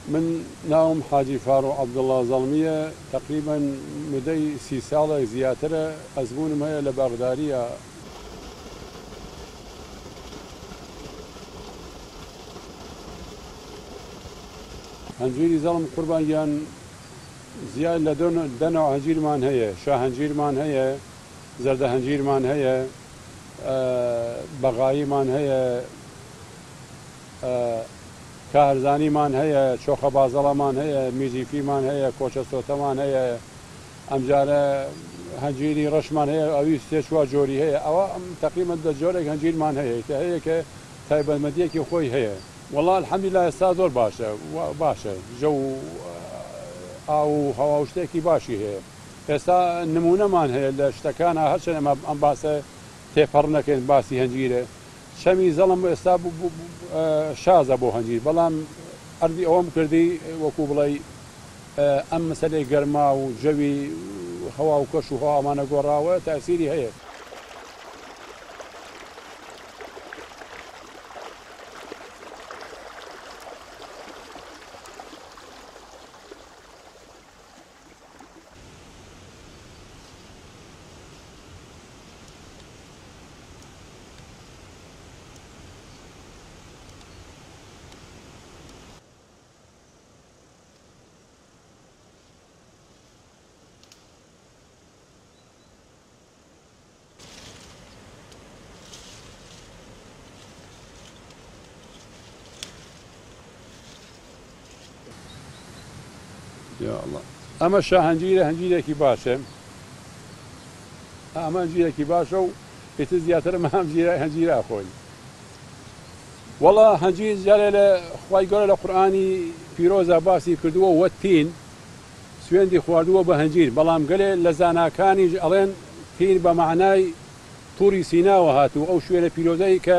من ناوم حاجی فاروق عەبدوڵڵا زەڵمیە تقریبا مدەی 30 ساڵێک زیاترە ئەزمونم هەیە لە بەغداریە. هەنجیری زەڵم قوربانگیان زیاد لە دەنەوە هەنجیرمان هەیە، شاهەنجیرمان هەیە، زەردە هەنجیرمان هەیە، بەغاییمان هەیە، کارزانیمان هەیە، چۆخە بازەڵەمان هەیە، میزیفیمان هەیە، کۆچە سۆتەمان هەیە، ئەمجارە هەنجیری ڕەشمان هەیە، ئەوی سێ چوار جۆری هەیە. ئەوە تقریبا 10 جۆرێک هەنجیرمان هەیە هەیە کە تایبەتمەندیەکی خۆی هەیە. وەڵا الحەمدولیلا ئێستا زۆر باشە ژە و ئاو و هەوا و شتێکی باشی هەیە. ئێستا نمونەمان هەیە لە شتەکانە هەرچەند ئەمە ئەم باسە تێپەڕ نەکەین باسی هەنجیرە. شەمی زەڵم ئێستا شازە بۆ هەنجیر، بەڵام ئەردی ئەوەم کردی وەکو بڵێ ئەم مەسەلەی گەرما و ژەوی هەوا و کەش و هەوامانە گۆڕاوە تاسیری هەیە. ئەمە شاهەنجیرە، هەنجیرێکی باشە، ئەمە هەنجیرێکی باشە و پێتر زیاتر ئەمە هەنجیرە خۆی. وەڵا هەنجیر جارێ لە خوای گەورە لە قورئانی پیرۆزە باسی کردووە وەتین سوێندی خواردووە بە هەنجیر، بەڵام گەلێ لە زاناکانیش ئەڵێن تین بە معنای تووری سیناوە هاتوو، ئەو شوێنە پیرۆزەی کە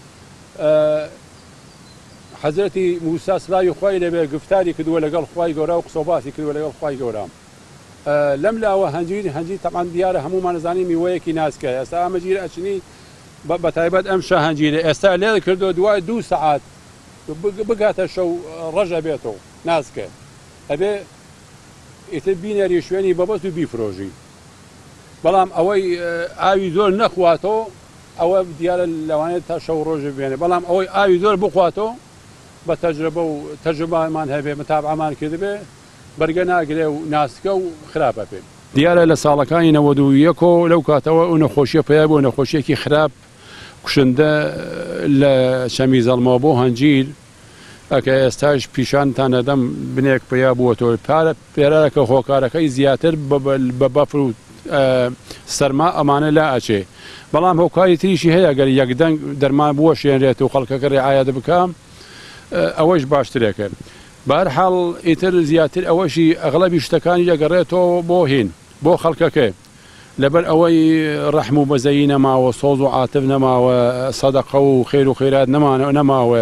حەزرەتی موسا سڵاوی خوای لەبێ گفتاری کردووە لەگەڵ خوای گەورە و قسەباسی کردووە لەگەڵ خوای گەورە. لەم لاوە هەنجیر تەمان دیارە هەمومان زانی میوەیەکی ناسکە. ئێستا ئەمە گیر ئەچنی بەتایبەت ئەم شاهەنجیرە ئێستا لێ کردو دوای 2 سەعات بگاتە شەو ڕەژە بێتەوە ناسکە، ئەبێ ئیتر بینەری شوێنی بەبەست و بیفرۆژی. بەڵام ئەوەی ئاوی زۆر نەخواتەوە ئەوە دیارە لەوانێت تا شەو ڕۆژە بێنێ، بەڵام ئەوەی ئاوی زۆر بخواتەوە بە تەجربە و تەجربەمان هەبێ متابعەمان کردبێ بەرگە ناگرێ و ناسکە و خراپە پێ. دیارە لە ساڵەکانی 91 لەو کاتەوە ئەو نەخۆشیە پێیا بۆ نەخۆشیێکی خراپ کوشندە لە شەمی زەڵمەوە بۆ هەنجیر ئەکە ئێستاش پیشانتان نەدەم بنێک پێیا بووەتەوە پێرارەکە هۆکارەکەی زیاتر بە بەفر و سەرما ئەمانە لا ئەچێ، بەڵام هۆکاری تریشی هەیە گەر یەکدەنگ دەرمان بووە شوێنرێت و خەڵکەکە ڕێعایەت بکەم ئەوەش باشترێکە. بەهەرحاڵ ئیتر زیاتر ئەوەشی ئەغڵەبی شتەکانی دەگەڕێتەوە بۆ هین بۆ خەڵکەکە، لەبەر ئەوەی ڕەحم و بەزەیی نەماوە، سۆز و عاتف نەماوە، سەدەقە و خێر و خێرات نەماوە.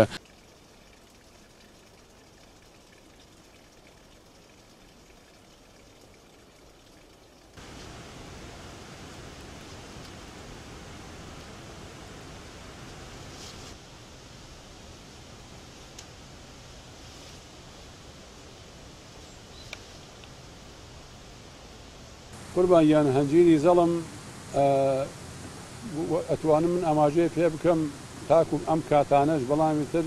قوربانیان هەنجیری زەڵم ئەتوانم من ئاماژەیە پێ بکەم تاکو ئەم کاتانەش، بەڵامی تر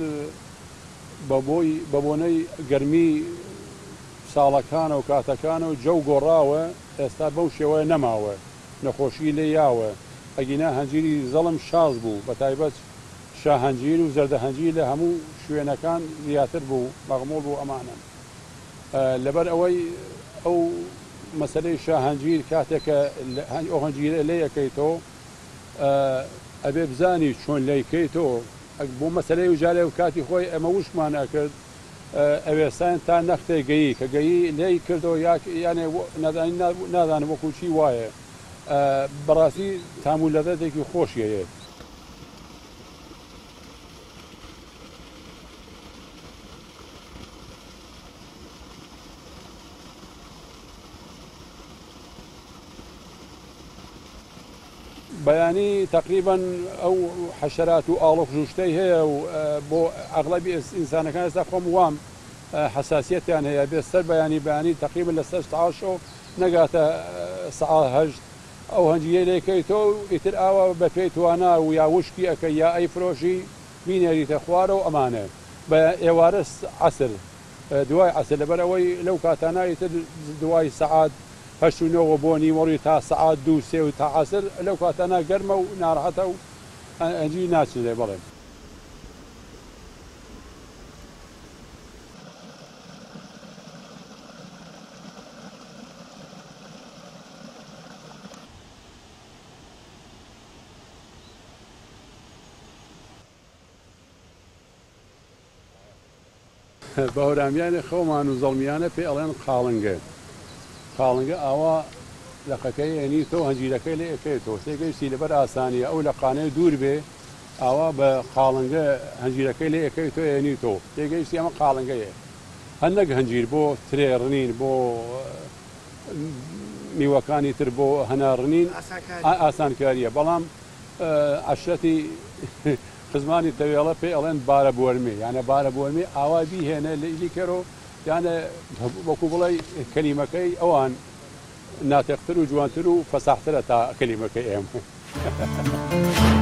بە بۆنەی گەرمی ساڵەکانە و کاتەکانە و جەو گۆڕاوە ئێستا بەو شێوەیە نەماوە، نەخۆشی لێ یاوە. ئەگینا هەنجیری زەڵم شاز بوو، بە تایبەت شاهەنجیر و زەردە هەنجیر لە هەموو شوێنەکان زیاتر بوو، مەغموڵ بوو ئەمانە. لەبەر ئەوەی ئەو مەسەلەی شاهەنجیر کاتێکە ئەو هەنجیرە لێ یەکەیتەوە ئەبێ بزانی چۆن لەیکەیتەوە بۆ مەسەلەی و جارێ و کاتی خۆی ئەمە وشمان نەکرد ئەوێستان تا نەختێ گەیی کە گەیی لێی کردەوە یانێ نازانم وەکو چی وایە، بەڕاستی تامول لەدەتێکی خۆشیەیە. بەیانی تقریبا ئەو حەشەرات و ئاڵۆ ژوشتەی هەیە و بۆ ئەغڵەبی ئینسانەکان ئێستا خۆم وام حساسیەتیان هەیە بێ سەر بەیانی تقریبا لە سەر تاشۆ نەگاتە سەعات هەشت ئەو هەنجیە لێکەیتەوە و ئیتر ئاوا بە پێی توانە و یا وشکی ئەەکە یا ئەیفرۆشی بینێریتە خوارە و ئەمانە بە ئێوارە عەسر دوای عەسر لەبەرەوەی لەو کاتانایتر دوای سەعات هەشت و نۆ بۆ نیوەڕی تا سەعات دوو سێ و تا عەسر لەو کاتانە گەرمە و ناڕەحەتە و هەنجی ناچن لێ بەڵێن. بە هەورامیانی خەومان و زەڵمیانە پێ ئەڵێن قاڵنگە ئاوا لەقەکەی هێنیتەوە هەنجیرەکەی لێ ئەکەوێتەوە تێگەیشتی لەبەر ئاسانیە ئەو لە قانەی دوور بێ ئاوا بە قاڵنگە هەنجیرەکەی لێ ئەکەوێتەوە هێنیتەوە تێگەیشتی ئەمە قاڵنگەیە هەندێک هەنجیر بۆ ترێڕنین بۆ میوەکانی تر بۆ هەنارڕنین ئاسانکاریە بەڵام عەشرەتی خزمانی تەوێڵە پێی ئەڵێن بارە بوەرمێ یانە بارە بوەرمێ ئاوا بیهێنە لە ئیلیکەرۆ یانە وەکو بڵێ کەلیمەکەی ئەوان ناتێقتر و جوانتر و فەساحترە تا کەلیمەکەی ئێمە.